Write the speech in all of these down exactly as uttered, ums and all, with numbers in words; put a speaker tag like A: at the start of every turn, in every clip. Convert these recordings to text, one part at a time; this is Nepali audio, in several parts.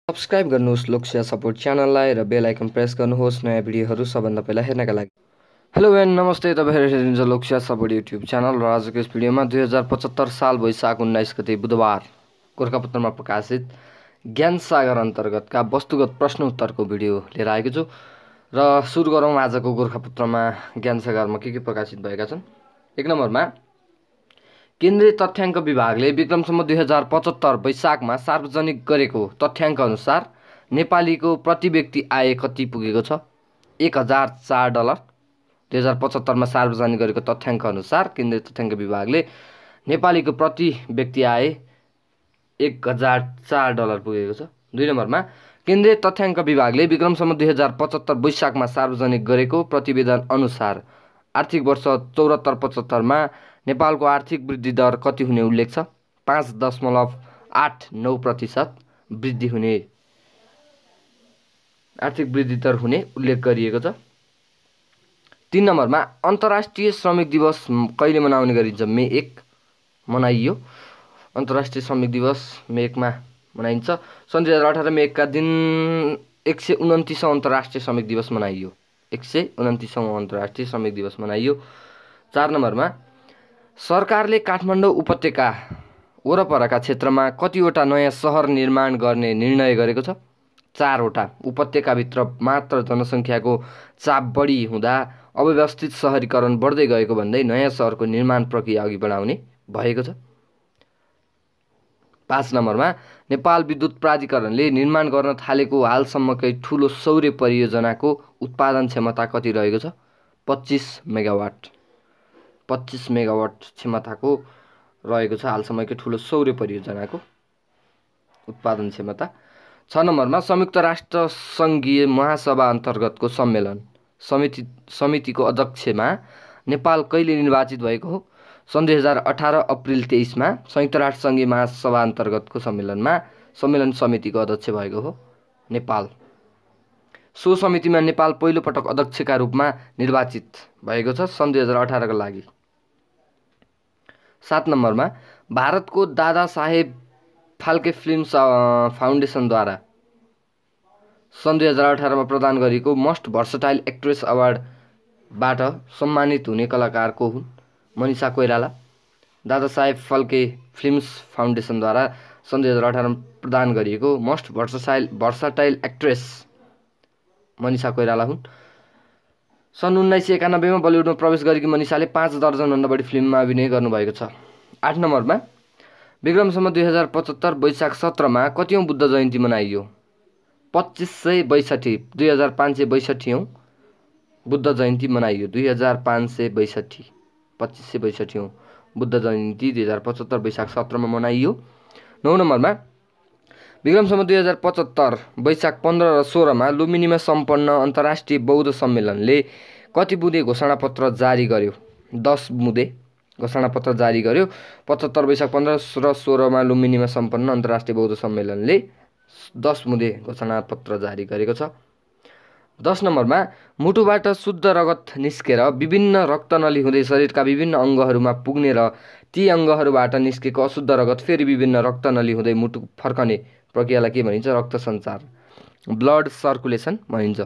A: सब्स्क्राइब गर्नुहोस् लोकसेवा सपोर्ट च्यानललाई र बेल आइकन प्रेस गर्नुहोस् नयाँ भिडियोहरू सबभन्दा पहिला हेर्नका लागि। हेलो एन्ड नमस्ते, तपाईहरु हेर्नुहुन्छ लोकसेवा सपोर्ट युट्युब च्यानल र आजको यस भिडियोमा दुई हजार पचहत्तर साल वैशाख उन्नाइस गते बुधबार गोरखापत्रमा प्रकाशित ज्ञान सागर अन्तर्गतका वस्तुगत प्रश्न उत्तरको भिडियो लिएर आएको छु। र सुरु गरौँ आजको गोरखापत्रमा ज्ञान सागरमा के के प्रकाशित भएका छन्। एक नम्बरमा केन्द्रीय तथ्याङ्क विभागले विक्रम सम्वत दुई हजार पचहत्तर वैशाखमा सार्वजनिक गरेको तथ्याङ्क अनुसार नेपालीको प्रति व्यक्ति आय कति पुगेको छ? एक हजार चार डलर। दुई हजार पचहत्तरमा सार्वजनिक गरेको तथ्याङ्क अनुसार केन्द्रीय तथ्याङ्क विभागले नेपालीको प्रति व्यक्ति आय एक हजार चार डलर पुगेको छ। दुई नम्बरमा केन्द्रीय तथ्याङ्क विभागले विक्रम सम्वत दुई हजार पचहत्तर वैशाखमा सार्वजनिक गरेको प्रतिवेदन अनुसार आर्थिक वर्ष चौहत्तर पचहत्तरमा नेपालको आर्थिक वृद्धि दर कति हुने उल्लेख छ? पाँच दशमलव आठ नौ प्रतिशत वृद्धि हुने आर्थिक वृद्धि दर हुने उल्लेख गरिएको छ। तीन नम्बरमा अन्तर्राष्ट्रिय श्रमिक दिवस कहिले मनाउने गरिन्छ? मे एक मनाइयो। अन्तर्राष्ट्रिय श्रमिक दिवस मे एकमा मनाइन्छ। सन् दुई हजार अठार मे एकका दिन एक सय उन्तिसौँ अन्तर्राष्ट्रिय श्रमिक दिवस मनाइयो। एक सय उन्तिसौँ अन्तर्राष्ट्रिय श्रमिक दिवस मनाइयो। चार नम्बरमा सरकारले काठमाडौँ उपत्यका वरपरका क्षेत्रमा कतिवटा नयाँ सहर निर्माण गर्ने निर्णय गरेको छ? चारवटा। उपत्यकाभित्र मात्र जनसङ्ख्याको चाप बढी हुँदा अव्यवस्थित सहरीकरण बढ्दै गएको भन्दै नयाँ सहरको निर्माण प्रक्रिया अघि बढाउने भएको छ। पाँच नम्बरमा नेपाल विद्युत प्राधिकरणले निर्माण गर्न थालेको हालसम्मकै ठुलो सौर्य परियोजनाको उत्पादन क्षमता कति रहेको छ? पच्चिस मेगावाट। पच्चिस मेगावाट क्षमताको रहेको छ हालसम्मकै ठुलो सौर्य परियोजनाको उत्पादन क्षमता। छ नम्बरमा संयुक्त राष्ट्र सङ्घीय महासभा अन्तर्गतको सम्मेलन समिति समितिको अध्यक्षमा नेपाल कहिले निर्वाचित भएको हो? सन् दुई हजार अठार अप्रिल तेइसमा संयुक्त राष्ट्र सङ्घीय महासभा अन्तर्गतको सम्मेलनमा सम्मेलन समितिको अध्यक्ष भएको हो नेपाल। सो समितिमा नेपाल पहिलो पटक अध्यक्षका रूपमा निर्वाचित भएको छ सन् दुई हजार अठारको लागि। सात नम्बरमा भारतको दादा साहेब फाल्के फिल्म्स फाउन्डेसनद्वारा सन् दुई हजार अठारमा प्रदान गरिएको मोस्ट भर्सटाइल एक्ट्रेस अवार्डबाट सम्मानित हुने कलाकार को हुन्? मनिषा कोइराला। दादा साहेब फाल्के फिल्म्स फाउन्डेसनद्वारा सन् दुई हजार अठारमा प्रदान गरिएको most versatile versatile actress Manisha Koirala हुन्। सन् उन्नाइस सय एकानब्बेमा बलिउडमा प्रवेश गरेकी मनिषाले पाँच दर्जनभन्दा बढी फिल्ममा अभिनय गर्नुभएको छ। आठ नम्बरमा विक्रम सम्वत दुई हजार पचहत्तर वैशाख सत्रमा कतिौँ बुद्ध जयन्ती मनाइयो? पच्चिस सय बैसठी। दुई हजार पाँच सय बैसठीौँ बुद्ध जयन्ती मनाइयो। दुई हजार पाँच सय बैसठी पच्चिस सय बैसठीौँ बुद्ध जयन्ती दुई हजार पचहत्तर वैशाख सत्रमा मनाइयो। नौ नम्बरमा विक्रम सम्वत दुई हजार पचहत्तर वैशाख पन्ध्र र सोह्रमा लुम्बिनीमा सम्पन्न अन्तर्राष्ट्रिय बौद्ध सम्मेलनले कति बुँदे घोषणापत्र जारी गर्यो? दस बुँदे घोषणापत्र जारी गर्यो। पचहत्तर वैशाख पन्ध्र र सोह्रमा लुम्बिनीमा सम्पन्न अन्तर्राष्ट्रिय बौद्ध सम्मेलनले दस बुँदे घोषणापत्र जारी गरेको छ। दस नम्बरमा मुटुबाट शुद्ध रगत निस्केर विभिन्न रक्तनली हुँदै शरीरका विभिन्न अङ्गहरूमा पुग्ने र ती अङ्गहरूबाट निस्केको अशुद्ध रगत फेरि विभिन्न रक्तनली हुँदै मुटु फर्कने प्रक्रियालाई के भनिन्छ? रक्त सञ्चार, ब्लड सर्कुलेसन भनिन्छ।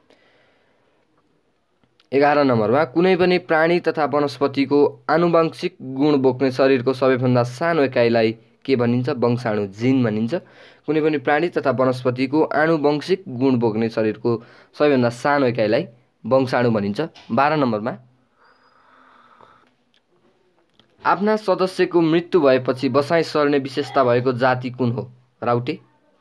A: एघार नम्बरमा कुनै पनि प्राणी तथा वनस्पतिको आनुवंशिक गुण बोक्ने शरीरको सबैभन्दा सानो इकाइलाई के भनिन्छ? वंशाणु, जिन भनिन्छ। कुनै पनि प्राणी तथा वनस्पतिको आनुवंशिक गुण बोक्ने शरीरको सबैभन्दा सानो इकाइलाई वंशाणु भनिन्छ। बाह्र नम्बरमा आफ्ना सदस्यको मृत्यु भएपछि बसाइँ सर्ने विशेषता भएको जाति कुन हो? राउटे।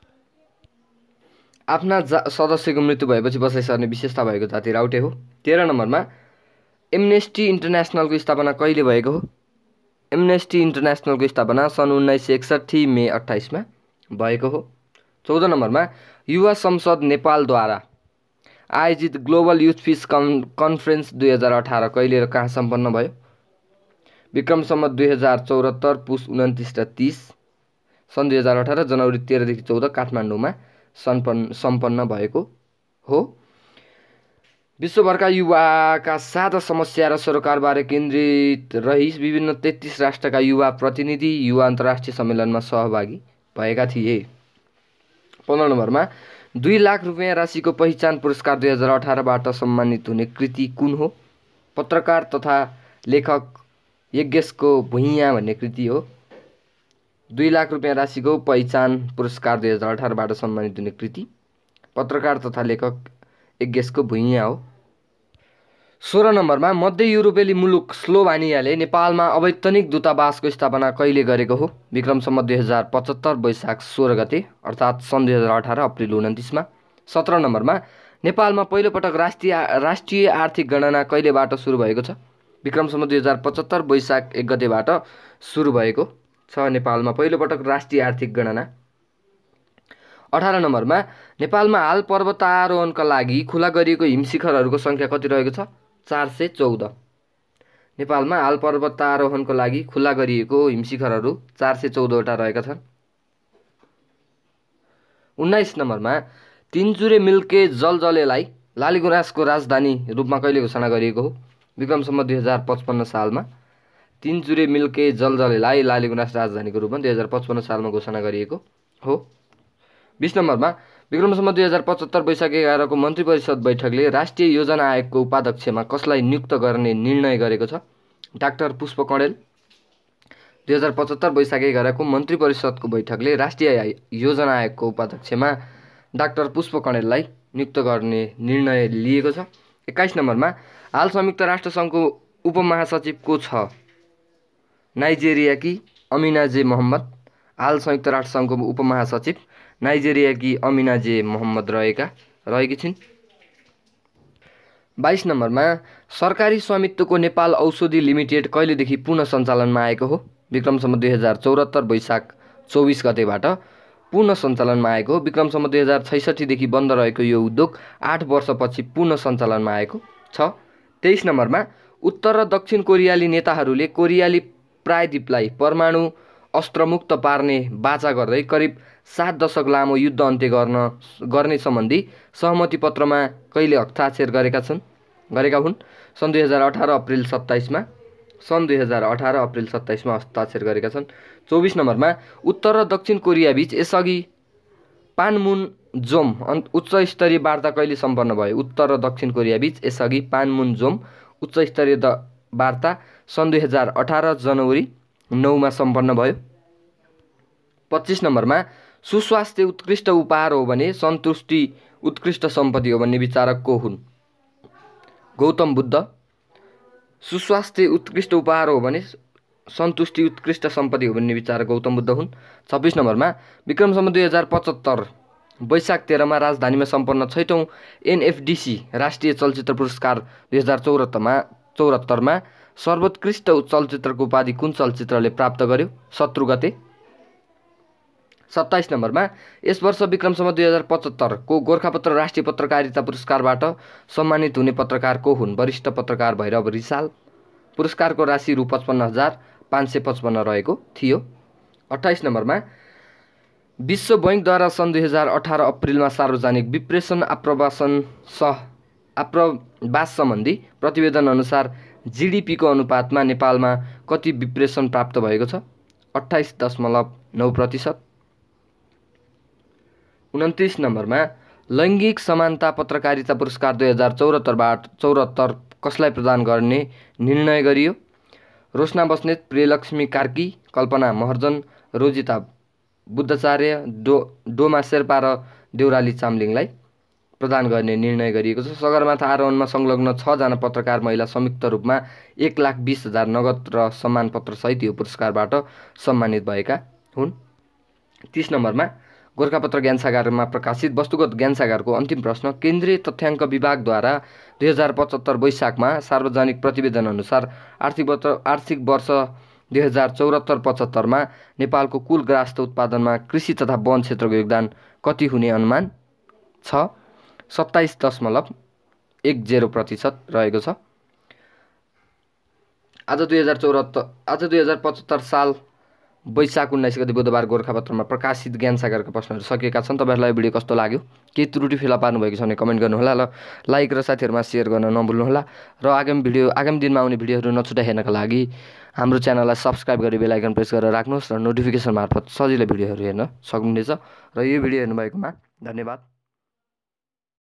A: आफ्ना जा सदस्यको मृत्यु भएपछि बसाइँ सर्ने विशेषता भएको जाति राउटे हो। तेह्र नम्बरमा एमनेस्टी इन्टरनेसनलको स्थापना कहिले भएको हो? एमनेस्टी इन्टरनेसनलको स्थापना सन् उन्नाइस सय एकसट्ठी मे अट्ठाइसमा भएको हो। चौध नम्बरमा युवा संसद नेपालद्वारा आयोजित global youth peace con conference दुई हजार अठार कहिले र कहाँ सम्पन्न भयो? विक्रम सम्वत दुई हजार चौहत्तर पुस उन्तिस र तीस सन् दुई हजार अठार जनवरी तेह्रदेखि चौध काठमाडौँमा सम्पन्न सम्पन्न भएको हो। विश्वभरका युवाका साझा समस्या र सरोकारबारे केन्द्रित रही विभिन्न तेत्तीस राष्ट्रका युवा प्रतिनिधि युवा अन्तर्राष्ट्रिय सम्मेलनमा सहभागी भएका थिए। पन्ध्र नम्बरमा दुई लाख रुपियाँ राशिको पहिचान पुरस्कार दुई हजार अठारबाट सम्मानित हुने कृति कुन हो? पत्रकार तथा लेखक यज्ञेशको भुइँया भन्ने कृति हो। दुई लाख रुपियाँ राशिको पहिचान पुरस्कार दुई हजार अठारबाट सम्मानित हुने कृति पत्रकार तथा लेखक यज्ञेशको भुइँया हो। सोह्र नम्बरमा मध्य युरोपेली मुलुक स्लोभानियाले नेपालमा अवैतनिक दूतावासको स्थापना कहिले गरेको हो? विक्रम सम्वत दुई हजार पचहत्तर वैशाख सोह्र गते अर्थात् सन् दुई हजार अठार अप्रिल उन्तिसमा। सत्र नम्बरमा नेपालमा पहिलोपटक राष्ट्रिय राष्ट्रिय आर्थिक गणना कहिलेबाट सुरु भएको छ? विक्रम सम्वत दुई हजार पचहत्तर वैशाख एक गतेबाट सुरु भएको छ नेपालमा पहिलोपटक राष्ट्रिय आर्थिक गणना। अठार नम्बरमा नेपालमा हाल पर्वतारोहणका लागि खुला गरिएको हिमशिखरहरूको सङ्ख्या कति रहेको छ? चार सय चौध। नेपालमा हाल पर्वतारोहणको लागि खुला गरिएको हिमशिखरहरू चार सय चौधवटा रहेका छन्। उन्नाइस नम्बरमा तिनचुरे मिल्के जलजलेलाई लालीगुराँसको राजधानी रूपमा कहिले घोषणा गरिएको हो? विक्रम सम्वत दुई हजार पचपन्न सालमा तिनचुरे मिल्के जलजलेलाई लालीगुराँस राजधानीको रूपमा दुई हजार पचपन्न सालमा घोषणा गरिएको हो। बीस नम्बरमा विक्रम सम्वत दुई हजार पचहत्तर वैशाख एघारको मन्त्री परिषद बैठकले राष्ट्रिय योजना आयोगको उपाध्यक्षमा कसलाई नियुक्त गर्ने निर्णय गरेको छ? डाक्टर पुष्प कँडेल। दुई हजार पचहत्तर वैशाख एघारको मन्त्री परिषदको बैठकले राष्ट्रिय योजना आयोगको उपाध्यक्षमा डाक्टर पुष्प कँडेललाई नियुक्त गर्ने निर्णय लिएको छ। एक्काइस नम्बरमा हाल संयुक्त राष्ट्रसङ्घको उपमहासचिव को छ? नाइजेरियाकी अमिना जे मोहम्मद। हाल संयुक्त राष्ट्रसङ्घको उपमहासचिव नाइजेरियाकी अमिना जे मोहम्मद रहेका रहेकी छिन्। बाइस नम्बरमा सरकारी स्वामित्वको नेपाल औषधि लिमिटेड कहिलेदेखि पुनः सञ्चालनमा आएको हो? विक्रम सम्वत दुई हजार चौहत्तर वैशाख चौबिस गतेबाट पुनः सञ्चालनमा आएको हो। विक्रम सम्वत दुई हजार छैसठीदेखि बन्द रहेको यो उद्योग आठ वर्षपछि पुनः सञ्चालनमा आएको छ। तेइस नम्बरमा उत्तर र दक्षिण कोरियाली नेताहरूले कोरियाली प्रायद्वीपलाई परमाणु अस्त्रमुक्त पार्ने बाचा गर्दै करिब सात दशक लामो युद्ध अन्त्य गर्न गर्ने सम्बन्धी सहमति पत्रमा कहिले हस्ताक्षर गरेका छन् गरेका हुन्? सन् दुई हजार अठार अप्रिल सत्ताइसमा सन् दुई हजार अठार अप्रिल सत्ताइसमा हस्ताक्षर गरेका छन्। चौबिस नम्बरमा उत्तर र दक्षिण कोरिया बीच यसअघि पानमुनजोम उच्च स्तरीय वार्ता कहिले सम्पन्न भयो? उत्तर र दक्षिण कोरिया बीच यसअघि पानमुनजोम उच्च स्तरीय वार्ता सन् दुई हजार अठार जनवरी नौमा सम्पन्न भयो। पच्चिस नम्बरमा सुस्वास्थ्य उत्कृष्ट उपहार हो भने सन्तुष्टि उत्कृष्ट सम्पत्ति हो भन्ने विचारक को हुन्? गौतम बुद्ध। सुस्वास्थ्य उत्कृष्ट उपहार हो भने सन्तुष्टि उत्कृष्ट सम्पत्ति हो भन्ने विचारक गौतम बुद्ध हुन्। छब्बिस नम्बरमा विक्रम सम्वत दुई हजार पचहत्तर वैशाख तेह्रमा राजधानीमा सम्पन्न छैटौँ एनएफडिसी राष्ट्रिय चलचित्र पुरस्कार दुई हजार चौहत्तरमा चौहत्तरमा सर्वोत्कृष्ट चलचित्रको उपाधि कुन चलचित्रले प्राप्त गर्यो? शत्रु गते। सत्ताइस नम्बरमा यस वर्ष विक्रम सम्वत दुई हजार पचहत्तरको गोर्खापत्र राष्ट्रिय पत्रकारिता पुरस्कारबाट सम्मानित हुने पत्रकार को हुन्? वरिष्ठ पत्रकार भैरव रिसाल। पुरस्कारको राशि रु पचपन्न हजार पाँच सय पचपन्न रहेको थियो। अट्ठाइस नम्बरमा विश्व बैङ्कद्वारा सन् दुई हजार अठार अप्रिलमा सार्वजनिक विप्रेषण आप्रवासन सह आप्रवास सम्बन्धी प्रतिवेदन अनुसार जिडिपीको अनुपातमा नेपालमा कति विप्रेषण प्राप्त भएको छ? अट्ठाइस दशमलव नौ प्रतिशत। उन्तिस नम्बरमा लैङ्गिक समानता पत्रकारिता पुरस्कार दुई हजार चौहत्तरबाट चौहत्तर कसलाई प्रदान गर्ने निर्णय गरियो? रोशना बस्नेत, प्रियलक्ष्मी कार्की, कल्पना महर्जन, रोजिता बुद्धचार्य, डो डोमा शेर्पा र देउराली चामलिङलाई प्रदान गर्ने निर्णय गरिएको छ। सगरमाथा आरोहणमा संलग्न छजना पत्रकार महिला संयुक्त रूपमा एक लाख बिस हजार नगद र सम्मानपत्र सहित यो पुरस्कारबाट सम्मानित भएका हुन्। तीस नम्बरमा गोर्खापत्र ज्ञानसागरमा प्रकाशित वस्तुगत ज्ञानसागरको अन्तिम प्रश्न केन्द्रीय तथ्याङ्क विभागद्वारा दुई हजार पचहत्तर वैशाखमा सार्वजनिक प्रतिवेदन अनुसार आर्थिक वर्ष आर्थिक वर्ष दुई हजार चौहत्तर पचहत्तरमा नेपालको कुल ग्राहस्थ उत्पादनमा कृषि तथा वन क्षेत्रको योगदान कति हुने अनुमान छ? सत्ताइस दशमलव एक जेरो प्रतिशत रहेको छ। आज दुई हजार चौहत्तर आज दुई हजार पचहत्तर साल वैशाख उन्नाइस गते बुधबार गोरखापत्रमा प्रकाशित ज्ञानसागरका प्रश्नहरू सकिएका छन्। तपाईँहरूलाई भिडियो कस्तो लाग्यो, केही त्रुटि फेला पार्नुभएको छ भने कमेन्ट गर्नुहोला र लाइक र साथीहरूमा सेयर गर्न नभुल्नुहोला र आगामी भिडियो आगामी दिनमा आउने भिडियोहरू नछुटाइ हेर्नका लागि हाम्रो च्यानललाई सब्सक्राइब गरी बेल आइकन प्रेस गरेर राख्नुहोस् र नोटिफिकेसन मार्फत सजिलै भिडियोहरू हेर्न सक्नुहुनेछ। र यो भिडियो हेर्नुभएकोमा धन्यवाद।